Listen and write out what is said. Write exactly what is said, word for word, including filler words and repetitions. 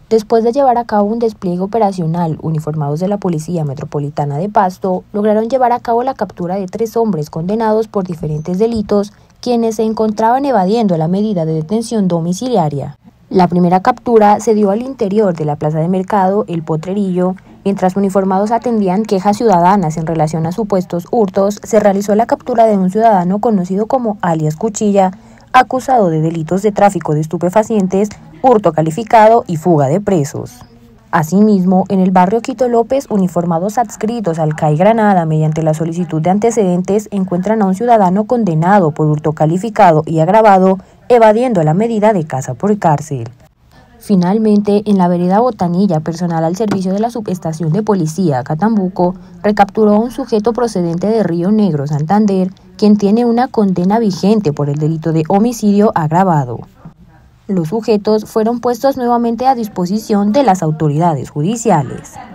Después de llevar a cabo un despliegue operacional, uniformados de la Policía Metropolitana de Pasto lograron llevar a cabo la captura de tres hombres condenados por diferentes delitos, quienes se encontraban evadiendo la medida de detención domiciliaria. La primera captura se dio al interior de la plaza de mercado El Potrerillo. Mientras uniformados atendían quejas ciudadanas en relación a supuestos hurtos, se realizó la captura de un ciudadano conocido como alias Cuchilla, acusado de delitos de tráfico de estupefacientes, hurto calificado y fuga de presos. Asimismo, en el barrio Quito López, uniformados adscritos al C A I Granada mediante la solicitud de antecedentes encuentran a un ciudadano condenado por hurto calificado y agravado, evadiendo la medida de casa por cárcel. Finalmente, en la vereda Botanilla, personal al servicio de la subestación de policía Catambuco recapturó a un sujeto procedente de Río Negro, Santander, quien tiene una condena vigente por el delito de homicidio agravado. Los sujetos fueron puestos nuevamente a disposición de las autoridades judiciales.